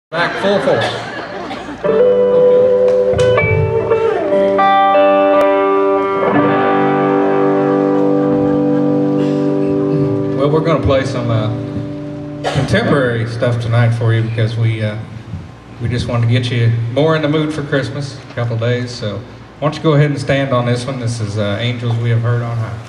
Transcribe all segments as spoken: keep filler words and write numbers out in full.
Back full force. Well, we're going to play some uh, contemporary stuff tonight for you because we uh, we just wanted to get you more in the mood for Christmas. A couple of days, so why don't you go ahead and stand on this one? This is uh, "Angels We Have Heard on High."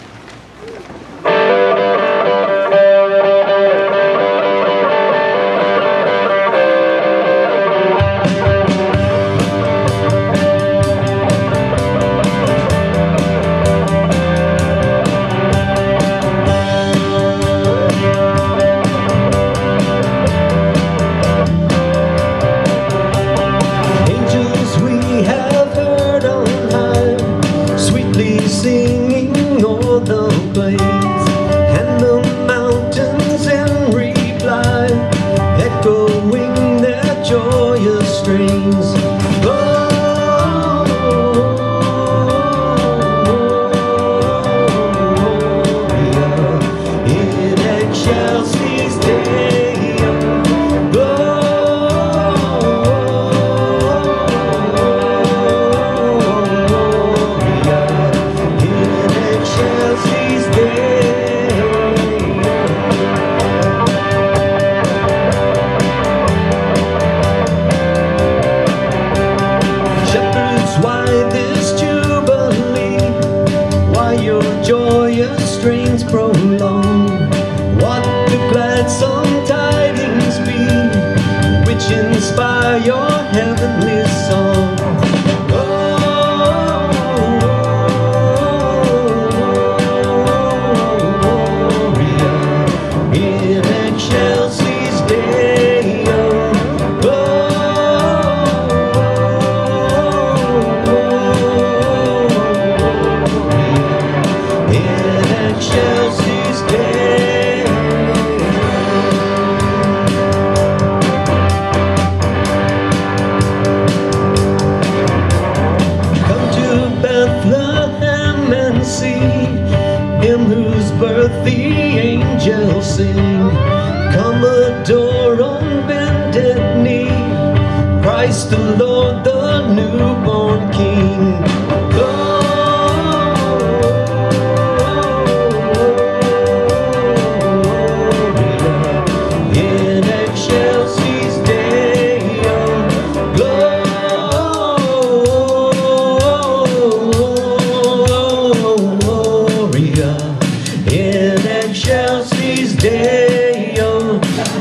Strings prolong, what the gladsome tidings be, which inspire your heavenly song. Gloria in excelsis Deo. Chelsea's Day. Come to Bethlehem and see him whose birth the angels sing. Come adore on bended knee Christ the Lord, the newborn King. Chelsea's Day, oh,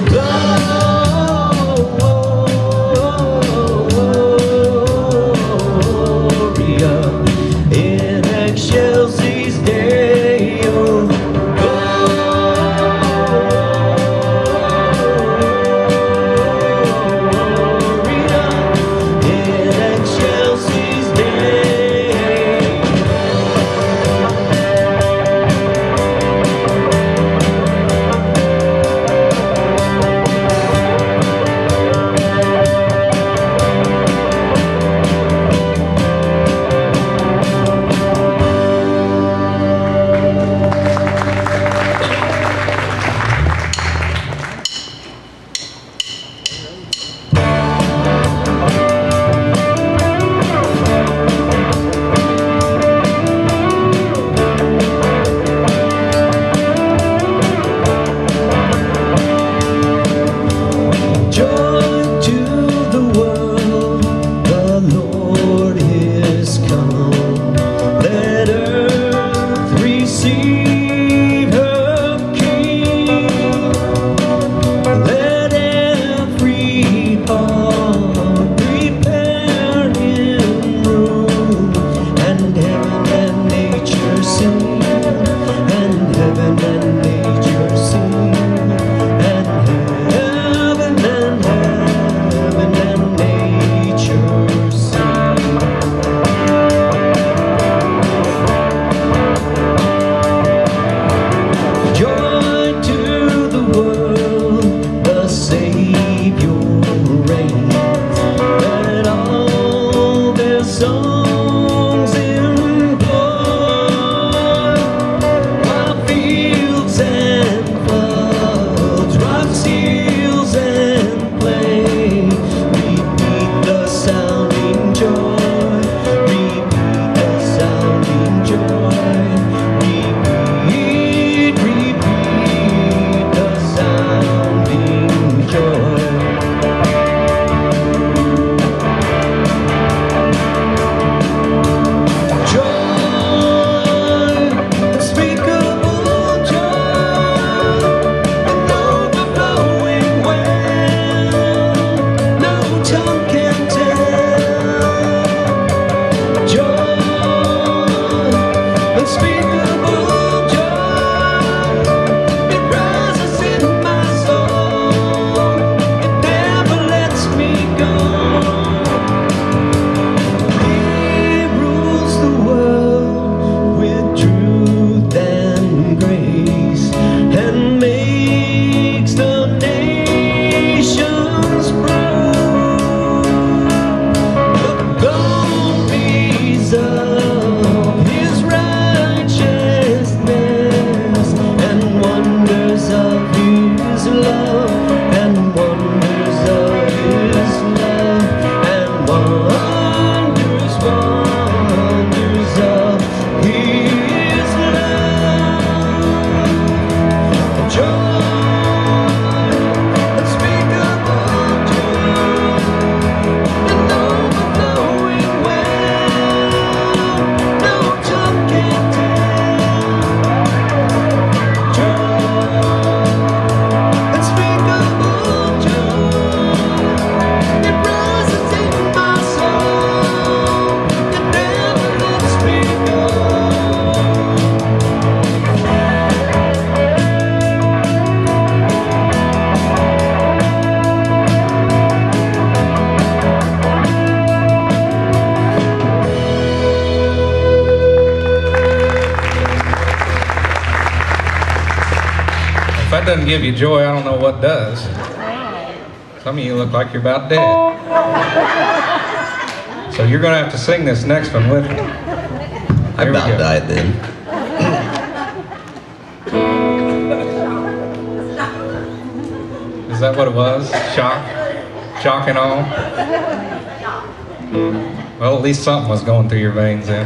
Gloria in excelsis Deo. Gloria in excelsis Deo. doesn't give you joy, I don't know what does. Some of you look like you're about dead. So you're going to have to sing this next one with me. I about died then. Is that what it was? Shock? Shock and all? Well, at least something was going through your veins then.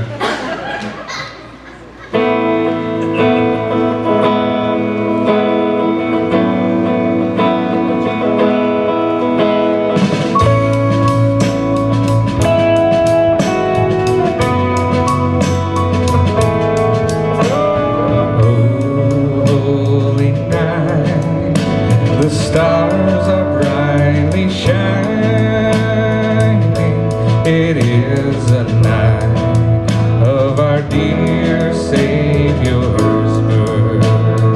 The stars are brightly shining. It is a night of our dear Savior's birth.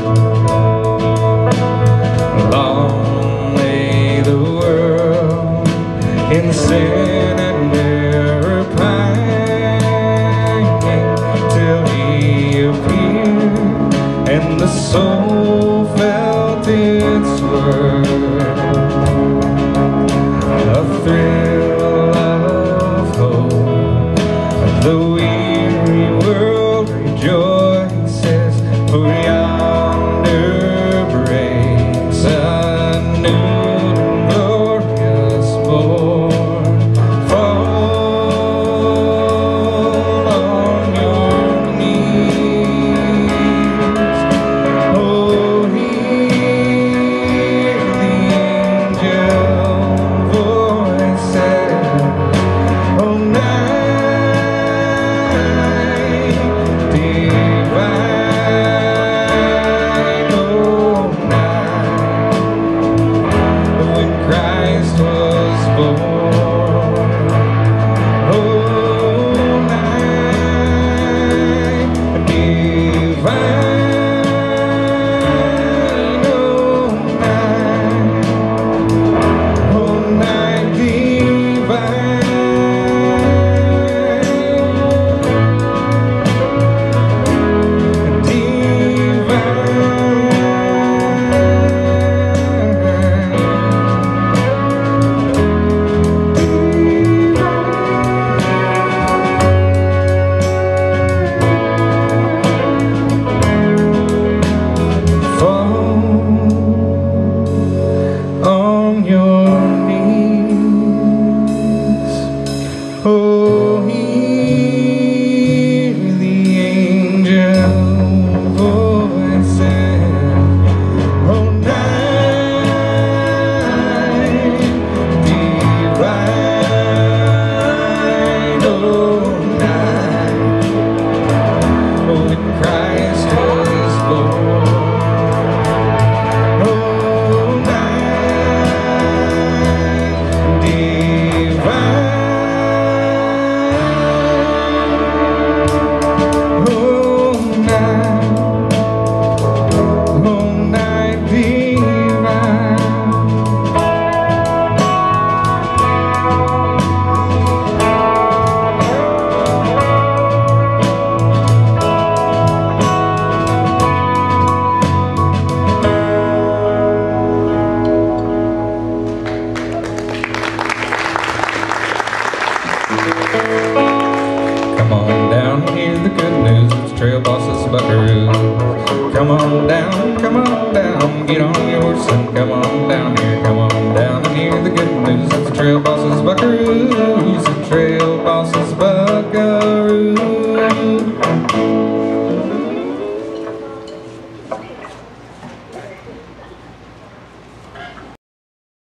Long lay the world in sin and error pining, till He appeared and the soul felt its worth. A thrill of hope, the weary world rejoices, for yonder breaks a new and glorious morn. Fall on your knees, oh, hear the angel voices, oh, night divine, oh, night when Christ was born, oh, night divine, oh, night, oh, night divine, on your knees, oh, hear the angel voices, oh, night divine, oh, night when Christ was born. Come on down, hear the good news. It's Trail Boss's Buckaroo. Come on down, come on